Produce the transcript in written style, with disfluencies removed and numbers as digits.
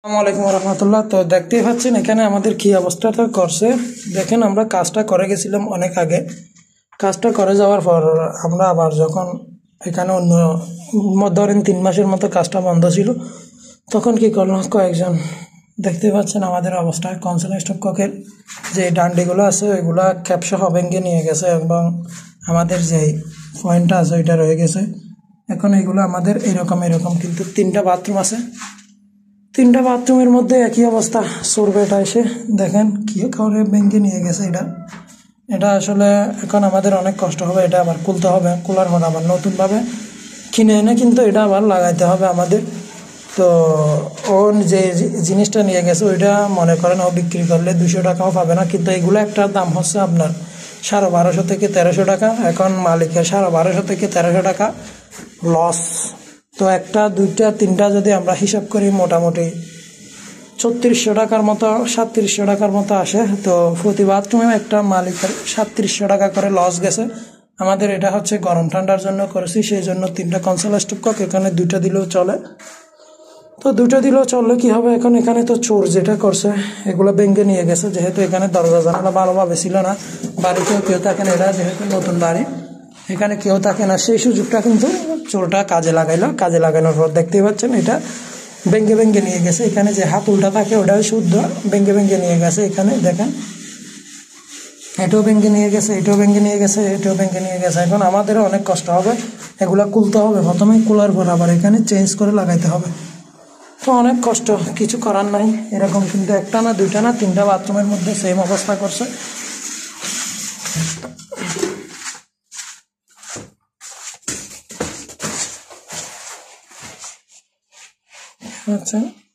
আসসালামু আলাইকুম রহমতুল্লাহ। তো দেখতেই পাচ্ছেন এখানে আমাদের কি অবস্থাটা করছে। দেখেন আমরা কাজটা করে গেছিলাম অনেক আগে। কাজটা করে যাওয়ার পর আমরা আবার যখন এখানে অন্য ধরেন 3 মাসের মতো কাজটা বন্ধ ছিল, তখন কি করলো কয়েকজন, দেখতে পাচ্ছেন আমাদের অবস্থা, কনসোল স্টপককের যে ডান্ডিগুলো আছে ওইগুলা ক্যাপসহ ভেঙে নিয়ে গেছে এবং আমাদের যে পয়েন্টটা আছে ওইটা রয়ে গেছে। এখন এগুলো আমাদের এরকম এরকম কিন্তু 3টা বাথরুম আছে, 3টা বাথরুমের মধ্যে একই অবস্থা। সুরবেটা এসে দেখেন কি করে ভেঙে নিয়ে গেছে। এটা এটা আসলে এখন আমাদের অনেক কষ্ট হবে, এটা আবার খুলতে হবে, খোলার পর আবার নতুনভাবে কিনে এনে কিন্তু এটা আবার লাগাইতে হবে আমাদের। তো ও যে জিনিসটা নিয়ে গেছে ওইটা মনে করেন ও বিক্রি করলে 200 টাকাও পাবে না, কিন্তু এগুলো একটার দাম হচ্ছে আপনার 1250 থেকে 1300 টাকা। এখন মালিকের 1250 থেকে 1300 টাকা লস। তো একটা দুইটা তিনটা যদি আমরা হিসাব করি মোটামুটি 3600 টাকার মতো 3700 টাকার মতো আসে। তো প্রতি বাথরুমে একটা মালিকের 3700 টাকা করে লস গেছে আমাদের। এটা হচ্ছে গরম ঠান্ডার জন্য করেছি, সেই জন্য 3টা কনসোল স্টপকক, এখানে 2টা দিলেও চলে। তো 2টা দিলেও চললে কি হবে, এখন এখানে তো চোর যেটা করছে এগুলো ভেঙে নিয়ে গেছে, যেহেতু এখানে দরজা জানালা ভালোভাবে ছিল না, বাড়িতেও কেউ থাকে না, এরা যেহেতু নতুন বাড়ি এখানে কেউ থাকে না, সেই সুযোগটা কিন্তু চোরটা কাজে লাগাইলো। কাজে লাগানোর পর দেখতেই পাচ্ছেন এটা ভেঙে ভেঙে নিয়ে গেছে। এখানে যে হাতুলটা থাকে ওটাও শুদ্ধ ভেঙে ভেঙে নিয়ে গেছে। এখানে দেখেন এটাও ভেঙে নিয়ে গেছে, এটাও ভেঙে নিয়ে গেছে, এটাও ভেঙে নিয়ে গেছে। এখন আমাদেরও অনেক কষ্ট হবে, এগুলা খুলতে হবে প্রথমে, খোলার পর আবার এখানে চেঞ্জ করে লাগাইতে হবে। তো অনেক কষ্ট, কিছু করার নাই। এরকম কিন্তু একটা না দুইটা না 3টা বাথরুমের মধ্যে সেম অবস্থা করছে। আচ্ছা।